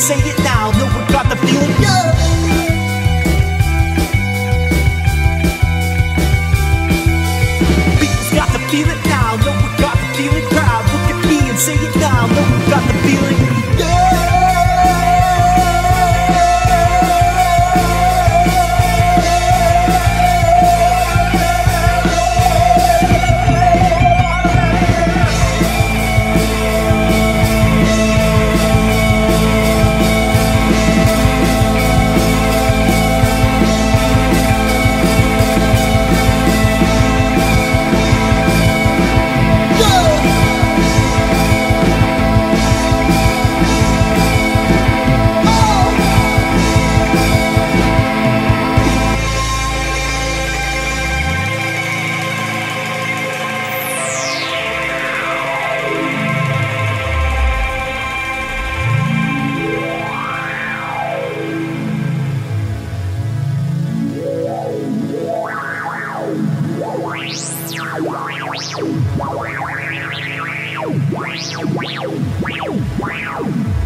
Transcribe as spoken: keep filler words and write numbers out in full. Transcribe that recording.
say it now. No one got the feeling, yeah. People's got the feeling now. No one got the feeling. Crowd, look at me and say it now. No one got the feeling, yeah. Wow.